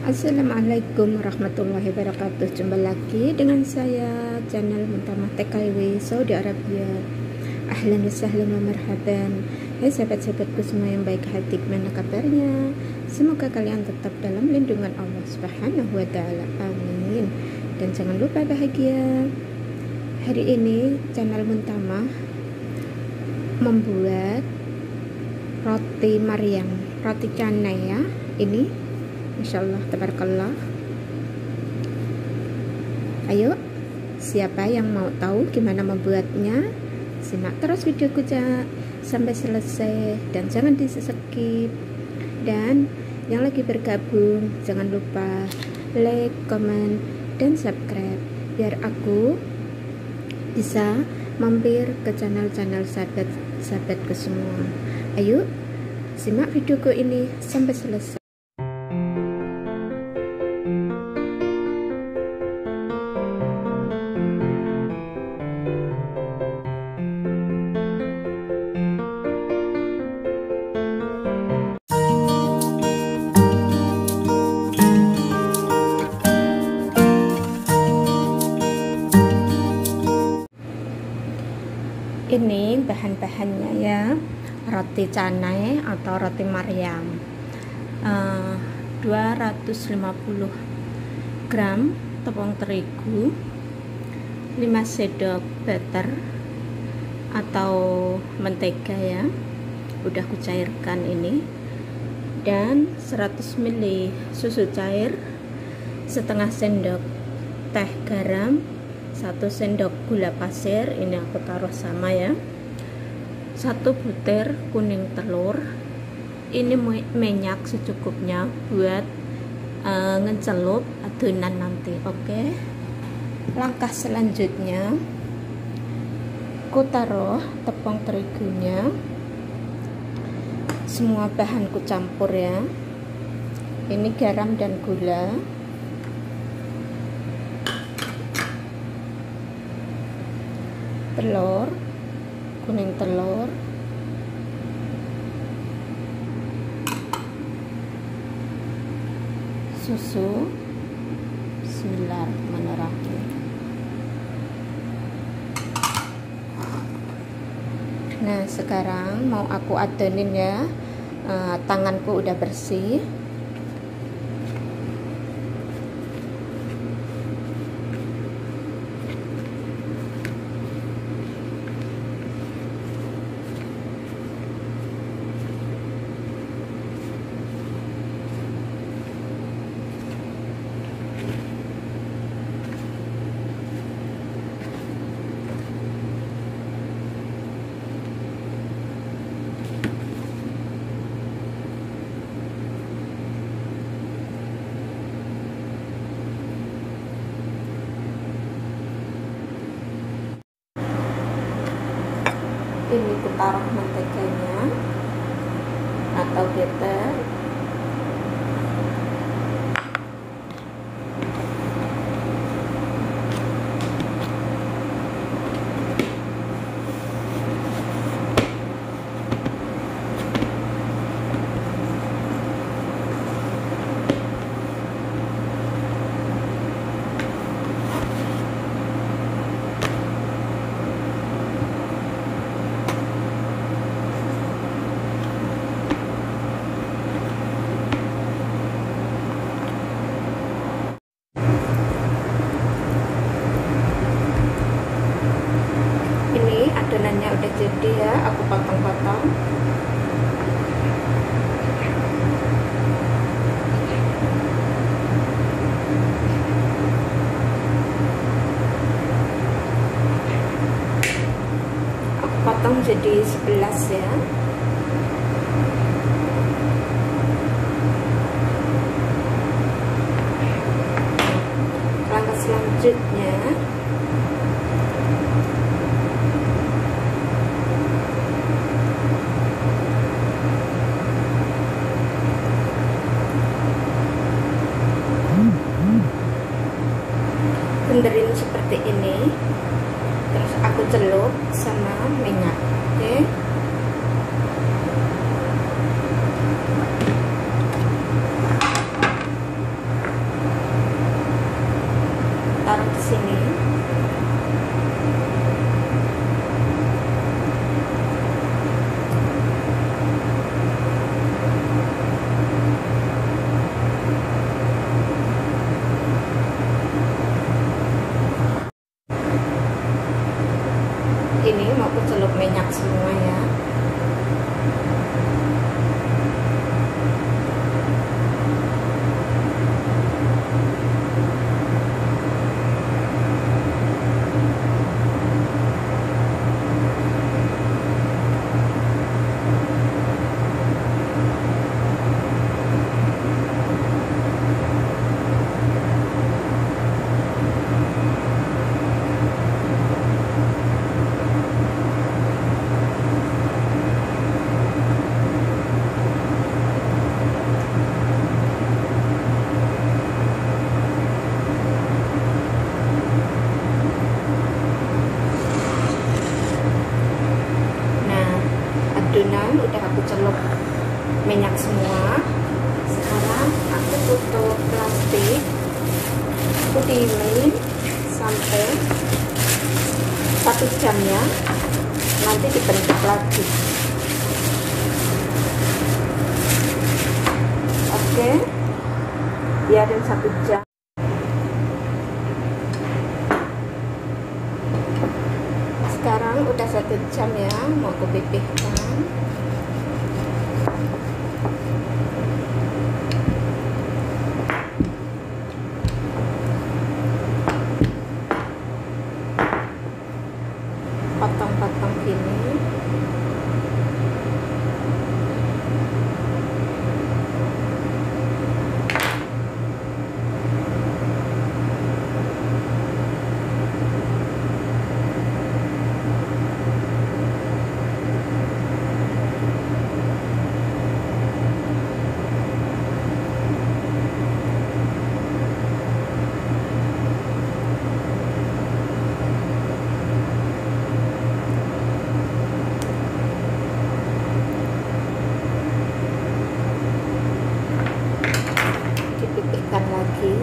Assalamualaikum warahmatullahi wabarakatuh. Jumpa lagi dengan saya, channel Muntamah TKW Saudi Arabia. Ahlan wa sahlan wa marhaban. Hai sahabat-sahabatku semua yang baik hati, gimana kabarnya? Semoga kalian tetap dalam lindungan Allah Subhanahu wa taala. Amin. Dan jangan lupa bahagia. Hari ini channel Muntamah membuat roti Maryam, roti canai ya. Ini insyaallah tabarakallah. Ayo, siapa yang mau tahu gimana membuatnya, simak terus videoku sampai selesai dan jangan di skip. Dan yang lagi bergabung jangan lupa like, comment, dan subscribe biar aku bisa mampir ke channel-channel sahabat-sahabatku semua. Ayo simak videoku ini sampai selesai. Ini bahan-bahannya ya, roti canai atau roti Maryam, 250 gram tepung terigu, 5 sendok butter atau mentega ya, udah kucairkan ini, dan 100 ml susu cair, setengah sendok teh garam, 1 sendok gula pasir, ini aku taruh sama ya, 1 butir kuning telur, ini minyak secukupnya buat ngecelup adonan nanti. Oke. Langkah selanjutnya ku taruh tepung terigunya, semua bahan ku campur ya, ini garam dan gula, telur, kuning telur, susu. Bismillahirrahmanirrahim. Nah sekarang mau aku adonin ya, tanganku udah bersih. Ini ku taruh menteganya atau butter, adonannya udah jadi ya, aku potong-potong. Aku potong jadi 11 ya. Langkah selanjutnya benderin seperti ini, terus aku celup sama minyak. Oke. sini. Ini mau aku celup minyak semua ya. Adonan udah aku celup minyak semua. Sekarang aku tutup plastik, aku diemin sampai 1 jam ya, nanti dibentuk lagi. Oke, biarin 1 jam. Sekarang udah 1 jam ya, mau aku pipihkan. Potong-potong gini. Dipipihkan lagi.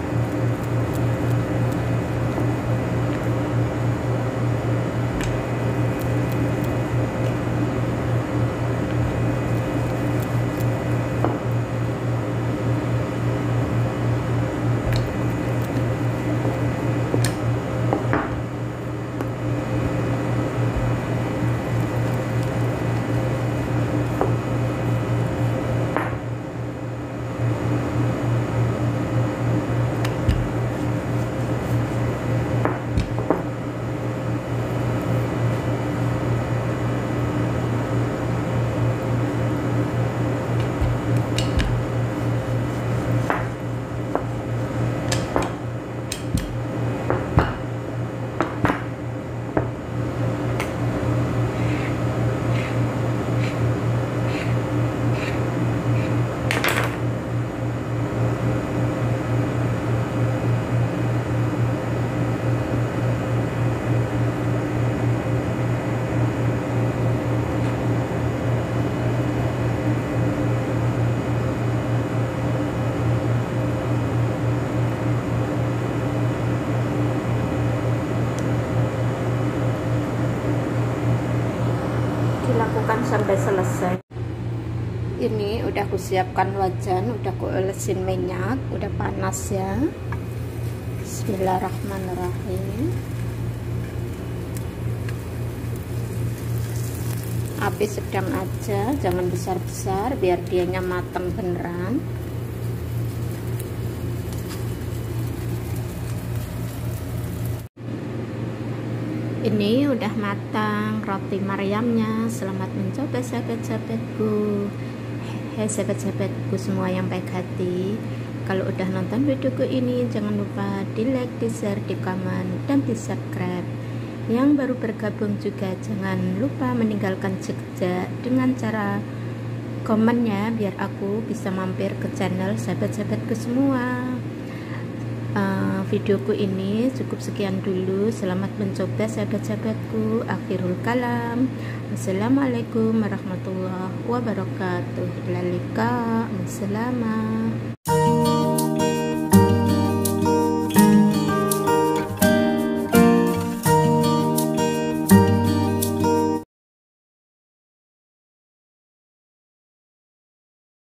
Dilakukan sampai selesai. Ini udah aku siapkan wajan, udah aku olesin minyak, udah panas ya. Bismillahirrahmanirrahim. Api sedang aja, jangan besar-besar biar dianya matang beneran. Ini udah matang roti Maryamnya. Selamat mencoba sahabat-sahabatku. Hai sahabat-sahabatku semua yang baik hati. Kalau udah nonton videoku ini, jangan lupa di like, di share, di komen, dan di subscribe. Yang baru bergabung juga jangan lupa meninggalkan jejak dengan cara komennya, biar aku bisa mampir ke channel sahabat-sahabatku semua. Videoku ini cukup sekian dulu. Selamat mencoba sahabat-sahabatku. Akhirul kalam. Wassalamualaikum warahmatullahi wabarakatuh. Ila liqa. Wassalam.